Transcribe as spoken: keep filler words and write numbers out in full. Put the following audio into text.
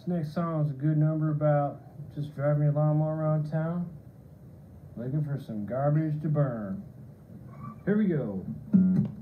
This next song is a good number about just driving your lawnmower around town, looking for some garbage to burn. Here we go.